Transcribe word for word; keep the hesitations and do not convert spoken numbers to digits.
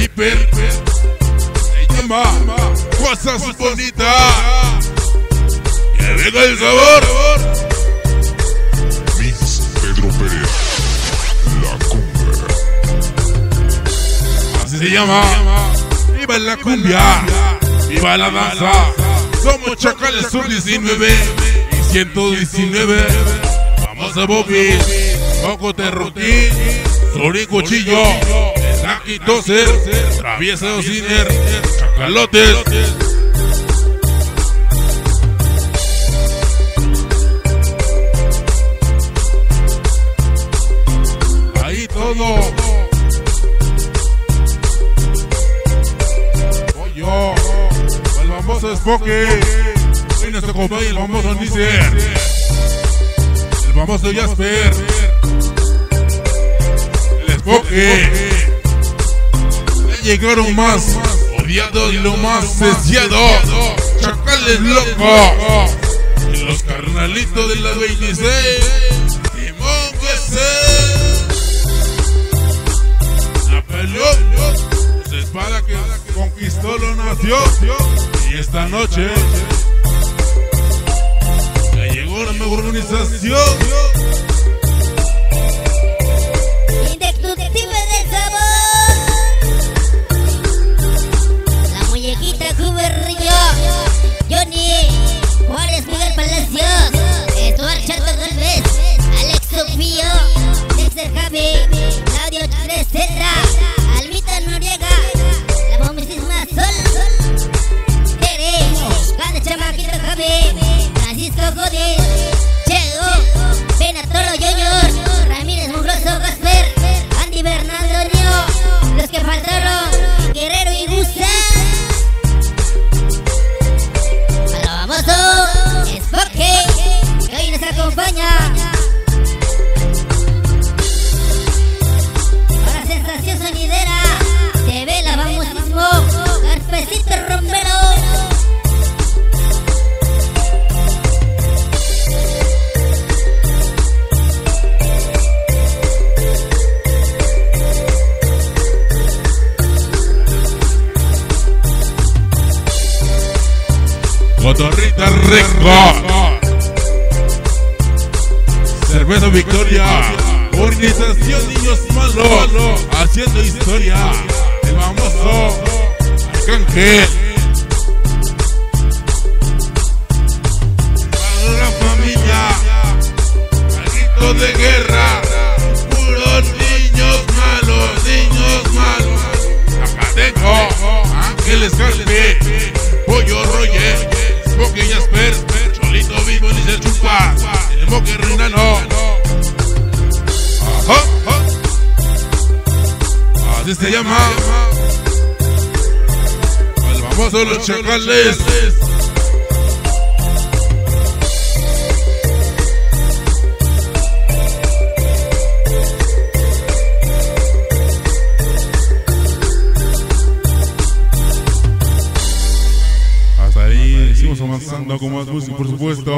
Viper se llama Cosas Bonitas. Que venga el sabor. Mix Pedro Pérez, la cumbia. Así se llama. Viva la cumbia, viva la danza. Somos Chacales Sub diecinueve y ciento diecinueve. Vamos a Bobby, Coco Terroquín, Sori Cuchillo, Saki Toser, Travieso Ciner, Chacalotes. Ahí todo. Pollo, el famoso Spooky, y nuestro compañero el famoso Nicer, el famoso Jasper, el Spooky. Ya llegaron más odiados y lo más deseados, Chacales Locos, y los carnalitos de la veintiséis, Simón Güezel, la pelota, su espada que conquistó lo nació. Y esta noche ya llegó una mejor organización. Indestructible del sabor. La muñequita Cuberrillo, Johnny Juárez, Miguel Palacios, Eduardo Chato Galvez, Alex Sofío, Dexter Javi, Claudio Treseta, Almita Noriega, la misma Sol, Tere, Grande Chamaquito Javi, Francisco Godín, Chego, Benatolo Junior, Ramírez Mugroso Gasper, Andy Bernardo Nio, los que faltaron, Guerrero y Gusa. A lo famoso Spooky, que hoy nos acompaña. Para sensación sonidera, te ve la vamos mismo, Carpecito Romero. Cotorrita Record, Cerveza Victoria, Organización Niños Malos, haciendo historia, el famoso Arcángel. Para la familia, grito de guerra, puros niños malos, niños malos. Acá tengo Ángeles Carpe, Pollo Roger, Spooky Jasper, Cholito Vivo ni se chupa, el Moque Rinano. Ajá, ajá. Así se llama el famoso Los Chacales. Hasta ahí seguimos avanzando con más música, por supuesto.